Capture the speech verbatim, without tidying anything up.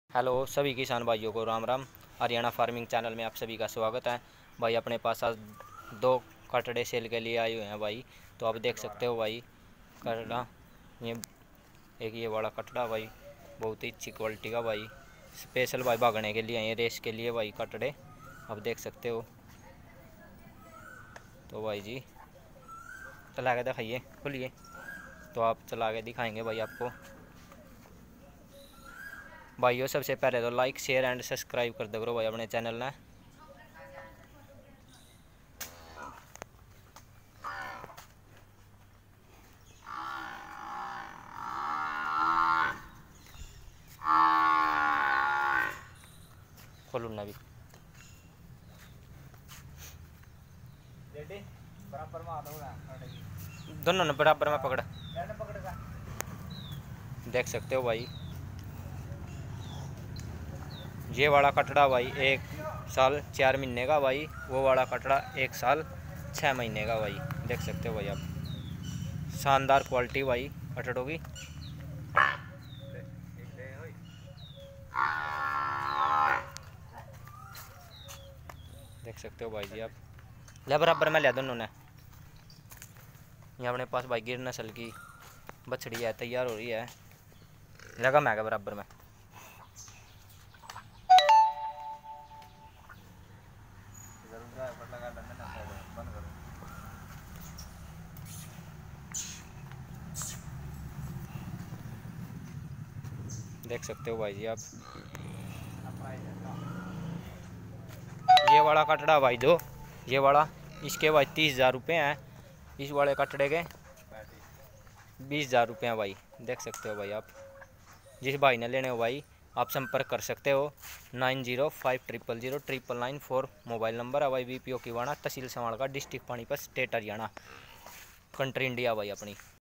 Hello सभी किसान भाइयों को राम राम। हरियाणा फार्मिंग चैनल में आप सभी का स्वागत है। भाई अपने पास आज दो कटड़े सेल के लिए आए हुए हैं भाई। तो आप देख सकते हो भाई कटड़ा, ये एक ये बड़ा कटड़ा भाई, बहुत ही अच्छी क्वालिटी का भाई, स्पेशल भाई भागने के लिए आए, रेस के लिए भाई कटड़े आप देख सकते हो। तो भाई जी चला के दिखाइए, खुलिए। तो आप चला के दिखाएंगे भाई आपको। भाइयों सबसे पहले तो लाइक शेयर एंड सब्सक्राइब कर दो करो भाई अपने चैनल ने। खोलू ना भी बराबर में आता होगा, दोनों ने बराबर में पकड़ा, पकड़ेगा। देख सकते हो भाई। ये वाला कटड़ा भाई एक साल चार महीने का भाई, वो वाला कटड़ा एक साल छः महीने का भाई, देख सकते हो भाई आप। शानदार क्वालिटी भाई कटड़ों की, देख सकते हो भाई जी आप। ले बराबर में लिया दोनों ने। ये अपने पास भाई गिर नस्ल की बछड़ी है, तैयार हो रही है, लगा मैं बराबर में। देख सकते हो भाई जी आप। ये वाला कटड़ा भाई दो, ये वाला इसके भाई तीस हज़ार रुपये हैं, इस वाले कटड़े के बीस हज़ार रुपये हैं भाई, देख सकते हो भाई आप। जिस भाई ने लेने हो भाई आप संपर्क कर सकते हो। Nine zero five triple zero triple nine four mobile number है भाई। वी पी ओ की वाणा, तहसील Samalkha, district Panipat, state Haryana, country India भाई अपनी।